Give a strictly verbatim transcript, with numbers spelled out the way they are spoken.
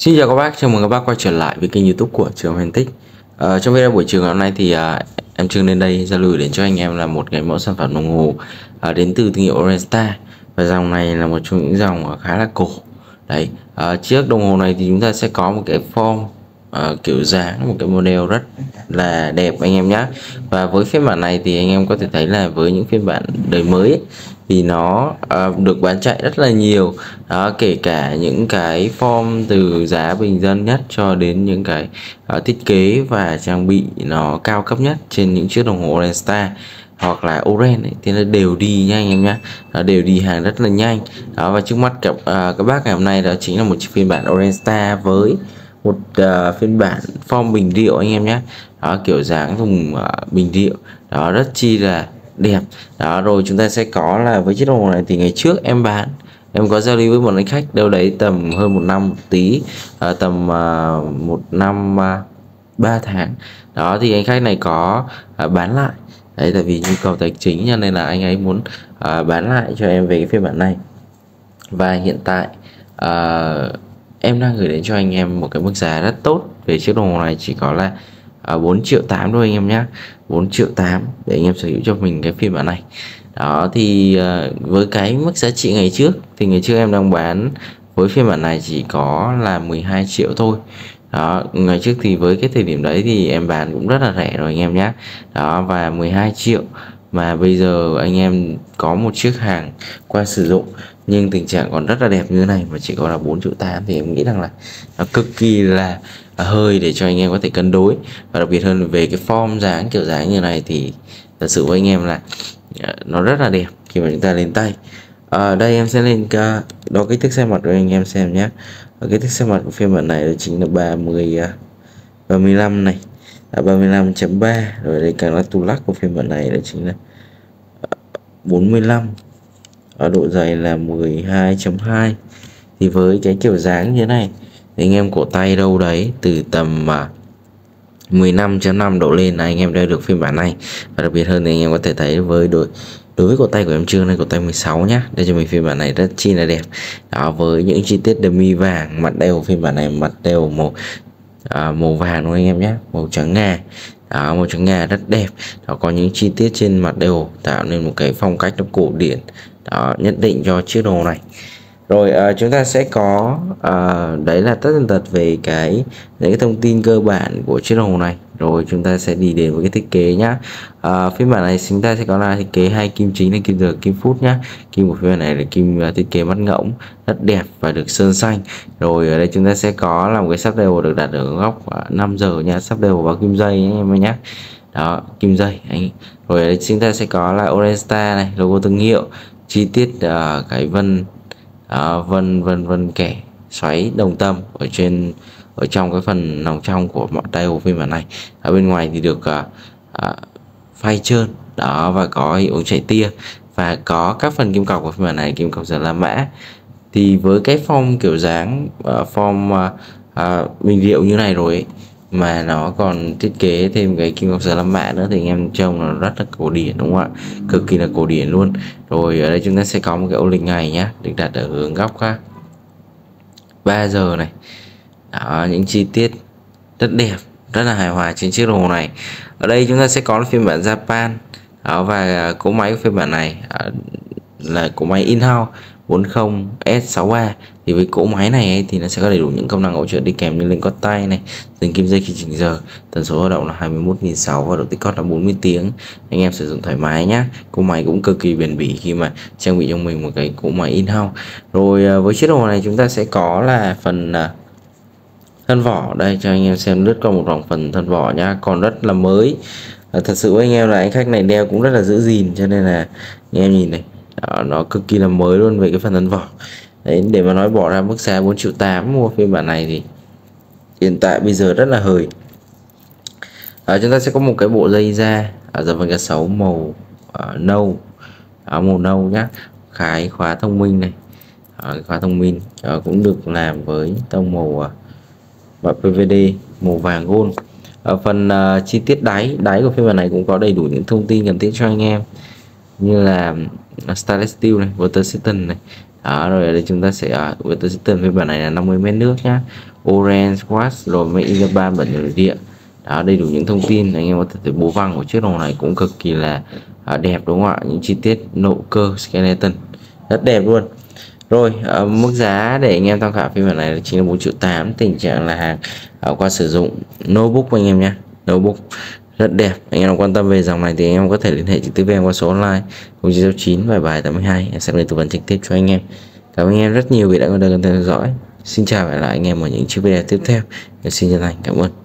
Xin chào các bác, chào mừng các bác quay trở lại với kênh YouTube của Trường Huyền Tích. Ờ, trong video buổi chiều ngày hôm nay thì à, em Trương lên đây giao lưu đến cho anh em là một cái mẫu sản phẩm đồng hồ à, đến từ thương hiệu Orenstar, và dòng này là một trong những dòng khá là cổ. Đấy, à, chiếc đồng hồ này thì chúng ta sẽ có một cái form à, kiểu dáng, một cái model rất là đẹp anh em nhé. Và với phiên bản này thì anh em có thể thấy là với những phiên bản đời mới ấy, thì nó uh, được bán chạy rất là nhiều đó, kể cả những cái form từ giá bình dân nhất cho đến những cái uh, thiết kế và trang bị nó cao cấp nhất trên những chiếc đồng hồ Orenstar hoặc là Oren ấy, thì nó đều đi nha anh em nhé, nó đều đi hàng rất là nhanh đó. Và trước mắt các, uh, các bác ngày hôm nay đó chính là một chiếc phiên bản Orenstar với một uh, phiên bản form bình điệu anh em nhé, đó, kiểu dáng dùng uh, bình điệu đó, rất chi là đẹp đó. Rồi chúng ta sẽ có là với chiếc đồng hồ này thì ngày trước em bán, em có giao lưu với một anh khách đâu đấy tầm hơn một năm một tí, à, tầm à, một năm à, ba tháng đó, thì anh khách này có à, bán lại đấy, tại vì nhu cầu tài chính cho nên là anh ấy muốn à, bán lại cho em về cái phiên bản này. Và hiện tại à, em đang gửi đến cho anh em một cái mức giá rất tốt về chiếc đồng hồ này, chỉ có là à, bốn triệu tám thôi anh em nhé, bốn triệu tám để anh em sở hữu cho mình cái phiên bản này đó. Thì à, với cái mức giá trị ngày trước thì ngày trước em đang bán với phiên bản này chỉ có là mười hai triệu thôi đó. Ngày trước thì với cái thời điểm đấy thì em bán cũng rất là rẻ rồi anh em nhé đó, và mười hai triệu mà bây giờ anh em có một chiếc hàng qua sử dụng nhưng tình trạng còn rất là đẹp như thế này mà chỉ có là bốn triệu tám, thì em nghĩ rằng là nó cực kỳ là hơi để cho anh em có thể cân đối. Và đặc biệt hơn về cái form dáng kiểu dáng như này thì thật sự với anh em là nó rất là đẹp khi mà chúng ta lên tay. Ở đây em sẽ lên đo kích thước xe mặt cho anh em xem nhé. Kích thước xe mặt của phiên bản này đó chính là ba mươi ba mươi lăm này, là ba mươi lăm chấm ba. Rồi đây càng là tu lắc của phiên bản này đó chính là bốn mươi lăm, ở độ dày là mười hai chấm hai. Thì với cái kiểu dáng như thế này thì anh em cổ tay đâu đấy từ tầm mà mười lăm chấm năm độ lên là anh em đeo được phiên bản này. Và đặc biệt hơn thì anh em có thể thấy với đối đối với cổ tay của em Trương này, cổ tay mười sáu nhá, đây cho mình phiên bản này rất chi là đẹp đó, với những chi tiết dummy vàng. Mặt đeo phiên bản này mặt đeo màu à, màu vàng thôi anh em nhé, màu trắng ngà đó, màu trắng ngà rất đẹp đó. Có những chi tiết trên mặt đều tạo nên một cái phong cách nó cổ điển đó, nhất định cho chiếc đồ này. Rồi à, chúng ta sẽ có à, đấy là tất tần tật về cái những cái thông tin cơ bản của chiếc đồng hồ này. Rồi chúng ta sẽ đi đến với cái thiết kế nhá. À, phiên bản này chúng ta sẽ có là thiết kế hai kim chính là kim giờ kim phút nhá. Kim của phiên bản này là kim uh, thiết kế mắt ngỗng rất đẹp và được sơn xanh. Rồi ở đây chúng ta sẽ có là một cái sắp đều được đặt ở góc uh, năm giờ nha, sắp đều vào kim dây anh em nhé. Đó, kim dây anh. Rồi ở đây chúng ta sẽ có là Orenstar này, logo thương hiệu, chi tiết uh, cái vân À, vân vân vân kẻ xoáy đồng tâm ở trên, ở trong cái phần lòng trong của mọi tay của phiên bản này. Ở bên ngoài thì được uh, uh, phay trơn đó, và có hiệu ứng chạy tia, và có các phần kim cọc của phiên bản này, kim cọc giờ La Mã. Thì với cái form kiểu dáng uh, form uh, uh, bình điệu như này rồi ấy, mà nó còn thiết kế thêm cái kim cọc giờ La Mã nữa thì anh em trông nó rất là cổ điển đúng không ạ, cực kỳ là cổ điển luôn. Rồi ở đây chúng ta sẽ có một cái ô lịch ngày nhá, được đặt ở hướng góc khác ba giờ này đó, những chi tiết rất đẹp, rất là hài hòa trên chiếc đồng hồ này. Ở đây chúng ta sẽ có phiên bản Japan đó, và cỗ máy của phiên bản này là cỗ máy in-house bốn mươi S sáu ba. Thì với cỗ máy này ấy, thì nó sẽ có đầy đủ những công năng hỗ trợ đi kèm như lên cót tay này, dừng kim dây khi chỉnh giờ, tần số hoạt động là hai mươi mốt nghìn sáu trăm và độ tích cót là bốn mươi tiếng. Anh em sử dụng thoải mái nhá. Cỗ máy cũng cực kỳ bền bỉ khi mà trang bị cho mình một cái cỗ máy in-house. Rồi với chiếc đồng hồ này chúng ta sẽ có là phần thân vỏ, đây cho anh em xem lướt qua một vòng phần thân vỏ nhá, còn rất là mới. À, thật sự với anh em là anh khách này đeo cũng rất là giữ gìn, cho nên là anh em nhìn này đó, nó cực kỳ là mới luôn về cái phần thân vỏ. Đấy, để mà nói bỏ ra mức giá bốn triệu tám mua phiên bản này thì hiện tại bây giờ rất là hời. À, chúng ta sẽ có một cái bộ dây da ở dập vân cá sấu màu uh, nâu, à, màu nâu nhá, khái khóa thông minh này, à, khóa thông minh à, cũng được làm với tông màu uh, pê vê đê màu vàng gold. Ở phần uh, chi tiết đáy đáy của phiên bản này cũng có đầy đủ những thông tin cần thiết cho anh em, như là stainless steel này, water resistant này Đó, rồi ở đây chúng ta sẽ uh, tôi sẽ tên phiên bản này là năm mươi mét nước nhá, orange watch, rồi made in Japan, bản nội địa. Đó, đầy đủ những thông tin. Anh em có thể thấy bố văng của chiếc đồng này cũng cực kỳ là uh, đẹp đúng không ạ, những chi tiết nộ cơ skeleton rất đẹp luôn. Rồi uh, mức giá để anh em tham khảo phiên bản này là chính là bốn triệu tám, tình trạng là hàng uh, qua sử dụng, notebook anh em nhé, notebook rất đẹp. Anh em quan tâm về dòng này thì anh em có thể liên hệ trực tiếp với em qua số online không chín sáu chín bảy bảy tám hai, em sẽ lên tư vấn trực tiếp cho anh em. Cảm ơn anh em rất nhiều vì đã quan tâm theo dõi. Xin chào và hẹn gặp lại anh em ở những chiếc video tiếp theo. Em xin chân thành cảm ơn.